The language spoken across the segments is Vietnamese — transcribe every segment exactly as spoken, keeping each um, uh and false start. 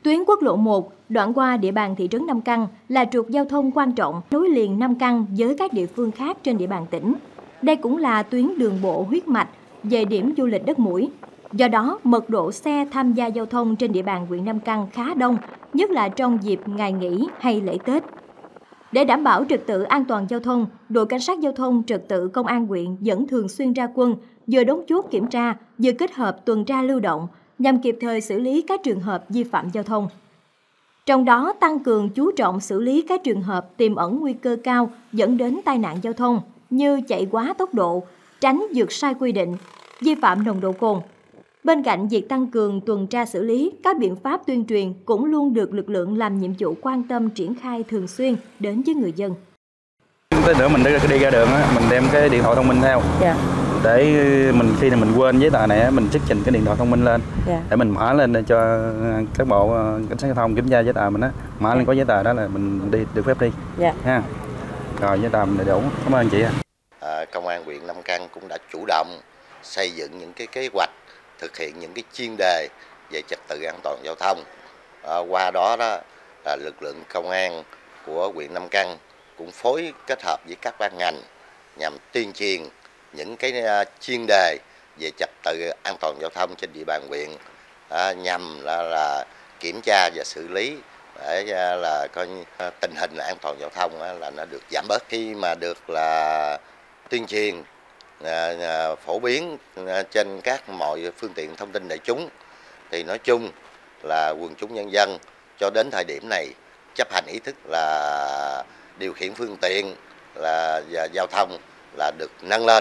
Tuyến quốc lộ một đoạn qua địa bàn thị trấn Nam Căn là trục giao thông quan trọng nối liền Nam Căn với các địa phương khác trên địa bàn tỉnh. Đây cũng là tuyến đường bộ huyết mạch về điểm du lịch đất mũi. Do đó, mật độ xe tham gia giao thông trên địa bàn huyện Nam Căn khá đông, nhất là trong dịp ngày nghỉ hay lễ Tết. Để đảm bảo trật tự an toàn giao thông, đội cảnh sát giao thông trật tự công an huyện vẫn thường xuyên ra quân, vừa đóng chốt kiểm tra, vừa kết hợp tuần tra lưu động nhằm kịp thời xử lý các trường hợp vi phạm giao thông. Trong đó, tăng cường chú trọng xử lý các trường hợp tiềm ẩn nguy cơ cao dẫn đến tai nạn giao thông như chạy quá tốc độ, tránh vượt sai quy định, vi phạm nồng độ cồn. Bên cạnh việc tăng cường tuần tra xử lý, các biện pháp tuyên truyền cũng luôn được lực lượng làm nhiệm vụ quan tâm triển khai thường xuyên đến với người dân. Tới nữa mình đi, đi ra đường á, mình đem cái điện thoại thông minh theo. Yeah. Để mình khi nào mình quên giấy tờ này mình xuất trình cái điện thoại thông minh lên. Yeah. Để mình mở lên cho các bộ cảnh sát giao thông kiểm tra giấy tờ mình á, mở lên có giấy tờ đó là mình đi được phép đi. Yeah. Ha. Rồi giấy tờ mình đầy đủ. Cảm ơn chị. À, Công an huyện Nam Căn cũng đã chủ động xây dựng những cái kế hoạch thực hiện những cái chuyên đề về trật tự an toàn giao thông. À, qua đó đó là lực lượng công an của huyện Nam Căn cũng phối kết hợp với các ban ngành nhằm tuyên truyền những cái chuyên đề về trật tự an toàn giao thông trên địa bàn huyện, à, nhằm là, là kiểm tra và xử lý để là coi tình hình an toàn giao thông là nó được giảm bớt. Khi mà được là tuyên truyền à, à, phổ biến trên các mọi phương tiện thông tin đại chúng thì nói chung là quần chúng nhân dân cho đến thời điểm này chấp hành ý thức là điều khiển phương tiện là và giao thông là được nâng lên.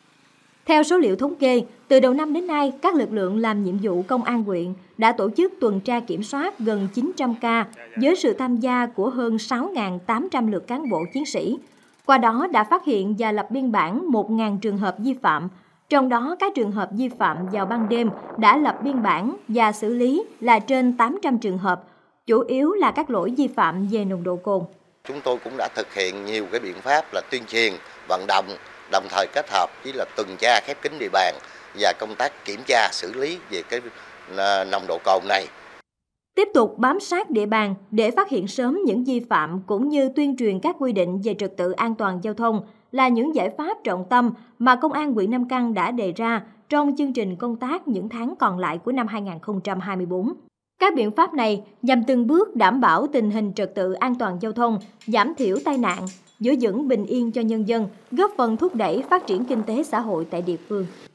Theo số liệu thống kê, từ đầu năm đến nay, các lực lượng làm nhiệm vụ công an huyện đã tổ chức tuần tra kiểm soát gần chín trăm ca với sự tham gia của hơn sáu nghìn tám trăm lượt cán bộ chiến sĩ. Qua đó đã phát hiện và lập biên bản một nghìn trường hợp vi phạm, trong đó các trường hợp vi phạm vào ban đêm đã lập biên bản và xử lý là trên tám trăm trường hợp, chủ yếu là các lỗi vi phạm về nồng độ cồn. Chúng tôi cũng đã thực hiện nhiều cái biện pháp là tuyên truyền, vận động, đồng thời kết hợp với là tuần tra khép kín địa bàn và công tác kiểm tra xử lý về cái nồng độ cồn này. Tiếp tục bám sát địa bàn để phát hiện sớm những vi phạm cũng như tuyên truyền các quy định về trật tự an toàn giao thông là những giải pháp trọng tâm mà Công an huyện Nam Căn đã đề ra trong chương trình công tác những tháng còn lại của năm hai nghìn không trăm hai mươi tư. Các biện pháp này nhằm từng bước đảm bảo tình hình trật tự an toàn giao thông, giảm thiểu tai nạn, giữ vững bình yên cho nhân dân, góp phần thúc đẩy phát triển kinh tế xã hội tại địa phương.